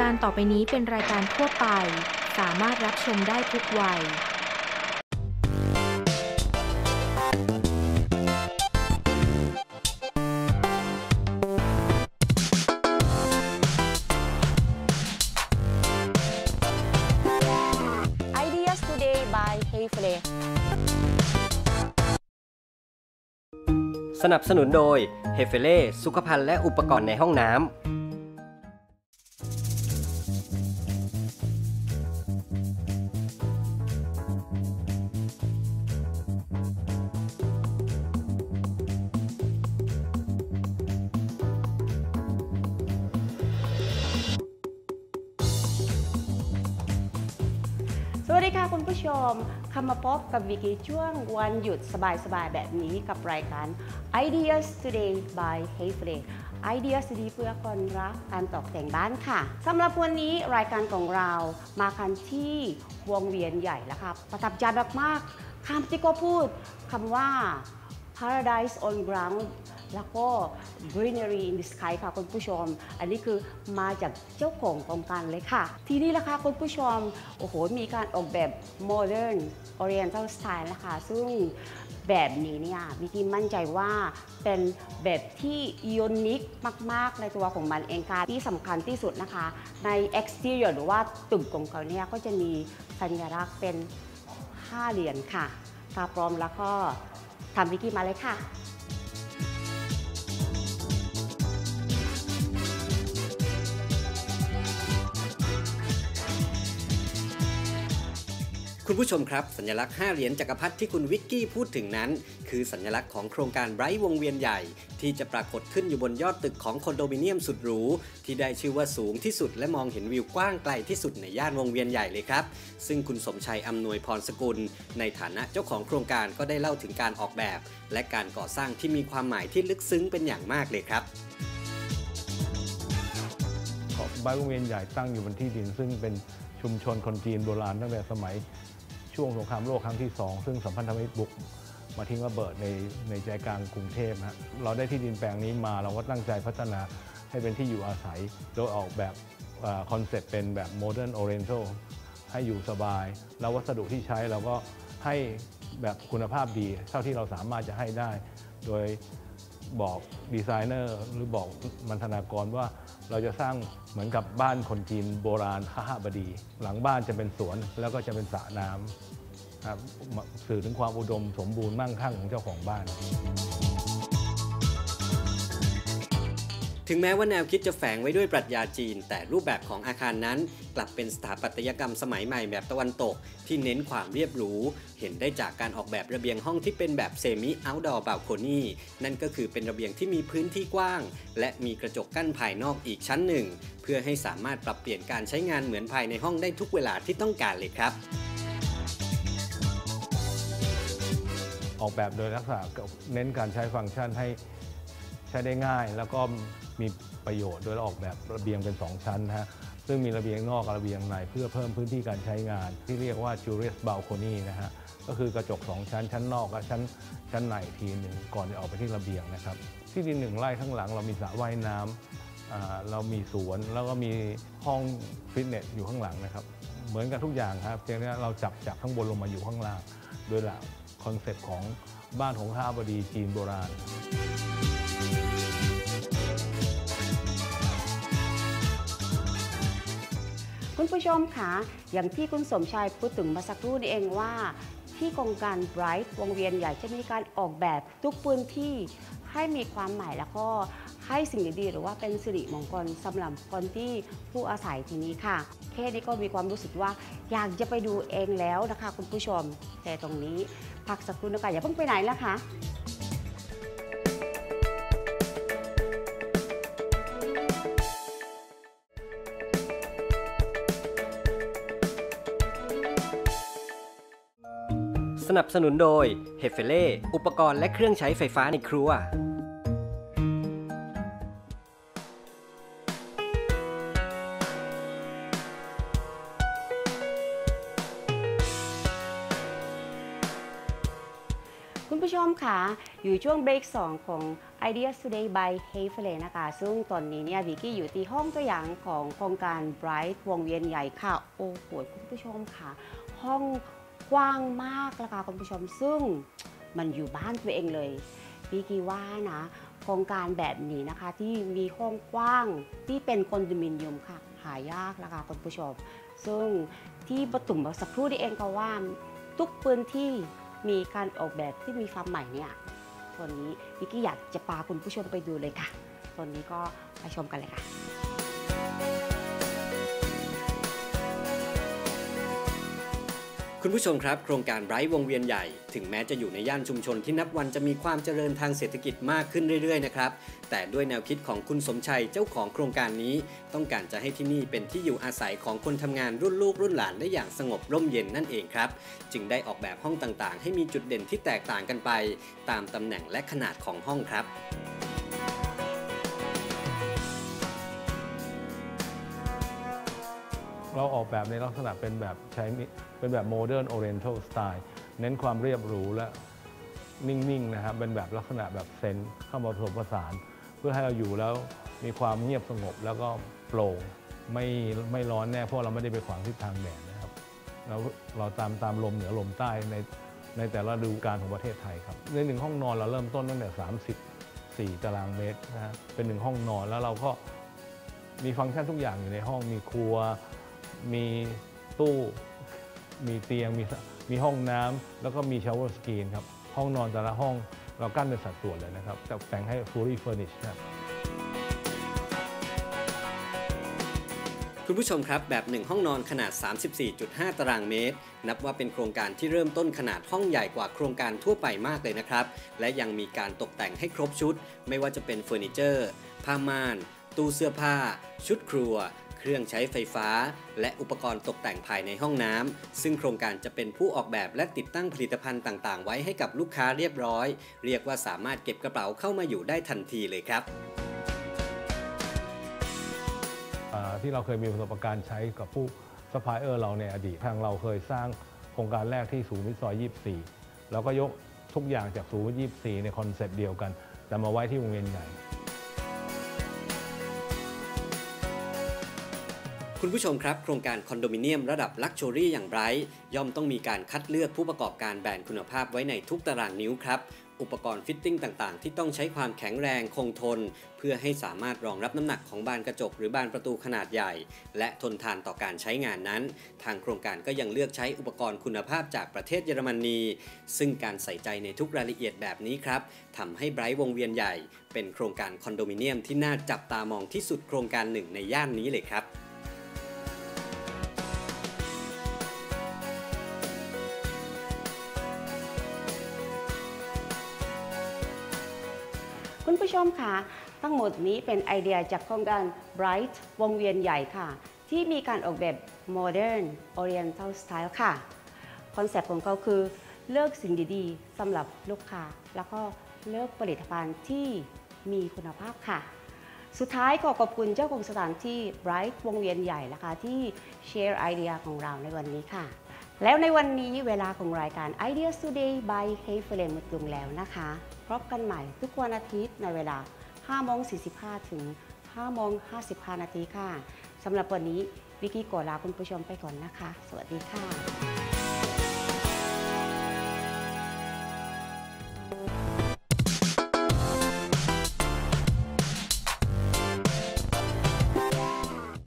การต่อไปนี้เป็นรายการทั่วไปสามารถรับชมได้ทุกวัย Ideas Today by Hayflay สนับสนุนโดยเฮเฟเล่สุขภัณฑ์และอุปกรณ์ในห้องน้ำสวัสดีค่ะคุณผู้ชมคำมาพบกับวิกิช่วงวันหยุดสบายๆแบบนี้กับรายการ Ideas Today by Hayflay Ideas ดีเพื่อคนรักการตกแต่งบ้านค่ะสำหรับวันนี้รายการของเรามากันที่วงเวียนใหญ่แล้วครับประทับใจมากๆคำที่ก็พูดคำว่า Paradise on Ground แล้วก็ Greenery in the Sky ค่ะคุณผู้ชมอันนี้คือมาจากเจ้าของโครงการเลยค่ะทีนี้ละค่ะคุณผู้ชมโอ้โหมีการออกแบบ Modern Oriental Style นะคะซึ่งแบบนี้เนี่ยวิธีมั่นใจว่าเป็นแบบที่ยูนิคมากๆในตัวของมันเองค่ะที่สำคัญที่สุดนะคะใน exterior หรือว่าตึกของเขาเนี่ยก็จะมีสัญลักษณ์เป็น5เหรียญค่ะถ้าพร้อมแล้วก็ทำวิธีมาเลยค่ะคุณผู้ชมครับสัญลักษณ์5เหรียญจักรพรรดิที่คุณวิกกี้พูดถึงนั้นคือสัญลักษณ์ของโครงการไบรท์วงเวียนใหญ่ที่จะปรากฏขึ้นอยู่บนยอดตึกของคอนโดมิเนียมสุดหรูที่ได้ชื่อว่าสูงที่สุดและมองเห็นวิวกว้างไกลที่สุดในย่านวงเวียนใหญ่เลยครับซึ่งคุณสมชัยอำนวยพรสกุลในฐานะเจ้าของโครงการก็ได้เล่าถึงการออกแบบและการก่อสร้างที่มีความหมายที่ลึกซึ้งเป็นอย่างมากเลยครับไบรท์วงเวียนใหญ่ตั้งอยู่บนที่ดินซึ่งเป็นชุมชนคนจีนโบราณตั้งแต่สมัยช่วงสงครามโลกครั้งที่2ซึ่งสัมพันธมิตรบุกมาทิ้งระเบิดในใจกลางกรุงเทพนะเราได้ที่ดินแปลงนี้มาเราก็ตั้งใจพัฒนาให้เป็นที่อยู่อาศัยโดยออกแบบคอนเซ็ปต์เป็นแบบ Modern Oriental ให้อยู่สบายแล้ววัสดุที่ใช้เราก็ให้แบบคุณภาพดีเท่าที่เราสามารถจะให้ได้โดยบอกดีไซเนอร์หรือบอกมัณฑนากรว่าเราจะสร้างเหมือนกับบ้านคนจีนโบราณคหบดีหลังบ้านจะเป็นสวนแล้วก็จะเป็นสระน้ำครับสื่อถึงความอุดมสมบูรณ์มั่งคั่งของเจ้าของบ้านถึงแม้ว่าแนวคิดจะแฝงไว้ด้วยปรัชญาจีนแต่รูปแบบของอาคารนั้นกลับเป็นสถาปัตยกรรมสมัยใหม่แบบตะวันตกที่เน้นความเรียบหรูเห็นได้จากการออกแบบระเบียงห้องที่เป็นแบบเซมิเอาท์ดอร์บาลโคนีนั่นก็คือเป็นระเบียงที่มีพื้นที่กว้างและมีกระจกกั้นภายนอกอีกชั้นหนึ่งเพื่อให้สามารถปรับเปลี่ยนการใช้งานเหมือนภายในห้องได้ทุกเวลาที่ต้องการเลยครับออกแบบโดยลักษณะเน้นการใช้ฟังก์ชันให้ใช้ได้ง่ายแล้วก็มีประโยชน์โดยออกแบบระเบียงเป็น2ชั้นนะฮะซึ่งมีระเบียงนอกกับระเบียงในเพื่อเพิ่มพื้นที่การใช้งานที่เรียกว่า Julius Balcony นะฮะก็คือกระจก2ชั้นชั้นนอกและชั้นในทีหนึ่งก่อนจะออกไปที่ระเบียงนะครับที่ดิน1 ไร่ข้างหลังเรามีสระว่ายน้ำเรามีสวนแล้วก็มีห้องฟิตเนสอยู่ข้างหลังนะครับเหมือนกันทุกอย่างครับเพียงแต่เราจับจากข้างบนลงมาอยู่ข้างล่างโดยหลักคอนเซ็ปต์ของบ้านของข้าบดีจีนโบราณคุณผู้ชมคะอย่างที่คุณสมชายพูดถึงมาสักครู่นี้เองว่าที่โครงการไบรท์วงเวียนใหญ่จะมีการออกแบบทุกพื้นที่ให้มีความหมายแล้วก็ให้สิ่งดีๆหรือว่าเป็นสิริมงคลสำหรับคนที่ผู้อาศัยที่นี้ค่ะแค่นี้ก็มีความรู้สึกว่าอยากจะไปดูเองแล้วนะคะคุณผู้ชมแต่ตรงนี้พักสักครู่นะคะอย่าเพิ่งไปไหนนะคะสนับสนุนโดยเฮเฟเล่อุปกรณ์และเครื่องใช้ไฟฟ้าในครัวผผู้ชมค่ะอยู่ช่วงเบรก2ของ Ideas Today by Hey Fle นะคะซึ่งตอนนี้เนี่ยวิกกี้อยู่ที่ห้องตัวอย่างของโครงการ Bright วงเวียนใหญ่ค่ะโอ้โหคุณผู้ชมค่ะห้องกว้างมากแล้วค่ะคุณผู้ชมซึ่งมันอยู่บ้านตัวเองเลยวิกกี้ว่านะโครงการแบบนี้นะคะที่มีห้องกว้างที่เป็นคอนโดมิเนียมค่ะหายากแล้วค่ะคุณผู้ชมซึ่งที่ปฐุมสักครู่นี้เองก็ว่าทุกพื้นที่มีการออกแบบที่มีความใหม่เนี่ยตอนนี้วิกกี้อยากจะพาคุณผู้ชมไปดูเลยค่ะตอนนี้ก็ไปชมกันเลยค่ะคุณผู้ชมครับโครงการไบรท์วงเวียนใหญ่ถึงแม้จะอยู่ในย่านชุมชนที่นับวันจะมีความเจริญทางเศรษฐกิจมากขึ้นเรื่อยๆนะครับแต่ด้วยแนวคิดของคุณสมชัยเจ้าของโครงการนี้ต้องการจะให้ที่นี่เป็นที่อยู่อาศัยของคนทำงานรุ่นลูกรุ่นหลานได้อย่างสงบร่มเย็นนั่นเองครับจึงได้ออกแบบห้องต่างๆให้มีจุดเด่นที่แตกต่างกันไปตามตำแหน่งและขนาดของห้องครับเราออกแบบในลักษณะเป็นแบบโมเดิร์นโอเรียนทัลสไตล์เน้นความเรียบหรูและนิ่งๆนะครับเป็นแบบลักษณะแบบเซนเข้ามาผสมผสานเพื่อให้เราอยู่แล้วมีความเงียบสงบแล้วก็โปร่งไม่ร้อนแน่เพราะเราไม่ได้ไปขวางทิศทางแดดนะครับแล้วเราตามลมเหนือลมใต้ในแต่ละฤดูกาลของประเทศไทยครับในหนึ่งห้องนอนเราเริ่มต้นตั้งแต่34 ตารางเมตรนะฮะเป็นหนึ่งห้องนอนแล้วเราก็มีฟังก์ชันทุกอย่างอยู่ในห้องมีครัวมีตู้มีเตียงมีห้องน้ำแล้วก็มีชาวเวอร์สกรีนครับห้องนอนแต่ละห้องเรากั้นเป็นสัดส่วนเลยนะครับจะแต่งให้ fully furnished ครับคุณผู้ชมครับแบบ1ห้องนอนขนาด 34.5 ตารางเมตรนับว่าเป็นโครงการที่เริ่มต้นขนาดห้องใหญ่กว่าโครงการทั่วไปมากเลยนะครับและยังมีการตกแต่งให้ครบชุดไม่ว่าจะเป็นเฟอร์นิเจอร์ผ้าม่านตู้เสื้อผ้าชุดครัวเครื่องใช้ไฟฟ้าและอุปกรณ์ตกแต่งภายในห้องน้ำซึ่งโครงการจะเป็นผู้ออกแบบและติดตั้งผลิตภัณฑ์ต่างๆไว้ให้กับลูกค้าเรียบร้อยเรียกว่าสามารถเก็บกระเป๋าเข้ามาอยู่ได้ทันทีเลยครับที่เราเคยมีประสบการณ์ใช้กับผู้ซัพพลายเออร์เราในอดีตทางเราเคยสร้างโครงการแรกที่ศูนย์วิทย์ซอย24แล้วก็ยกทุกอย่างจากศูนย์วิทย์24ในคอนเซ็ปต์เดียวกันแต่มาไว้ที่วงเวียนใหญ่คุณผู้ชมครับโครงการคอนโดมิเนียมระดับลักชัวรี่อย่างไบรท์ย่อมต้องมีการคัดเลือกผู้ประกอบการแบรนด์คุณภาพไว้ในทุกตารางนิ้วครับอุปกรณ์ฟิตติ้งต่างๆที่ต้องใช้ความแข็งแรงคงทนเพื่อให้สามารถรองรับน้ำหนักของบานกระจกหรือบานประตูขนาดใหญ่และทนทานต่อการใช้งานนั้นทางโครงการก็ยังเลือกใช้อุปกรณ์คุณภาพจากประเทศเยอรมนีซึ่งการใส่ใจในทุกรายละเอียดแบบนี้ครับทำให้ไบรท์วงเวียนใหญ่เป็นโครงการคอนโดมิเนียมที่น่าจับตามองที่สุดโครงการหนึ่งในย่านนี้เลยครับคุณผู้ชมค่ะทั้งหมดนี้เป็นไอเดียจากโครงการ Bright วงเวียนใหญ่ค่ะที่มีการออกแบบ Modern Oriental Style ค่ะคอนเซปต์ของเขาคือเลือกสิ่งดีๆสำหรับลูกค้าแล้วก็เลือกผลิตภัณฑ์ที่มีคุณภาพค่ะสุดท้ายขอขอบคุณเจ้าของสถานที่ Bright วงเวียนใหญ่นะคะที่แชร์ไอเดียของเราในวันนี้ค่ะแล้วในวันนี้เวลาของรายการ Ideas Today by Hey Fle หมดลงแล้วนะคะพบกันใหม่ทุกวันอาทิตย์ในเวลา 5:45 ถึง 5:55 นาทีค่ะสำหรับวันนี้วิกกี้ขอลาคุณผู้ชมไปก่อนนะคะสวัสดีค่ะ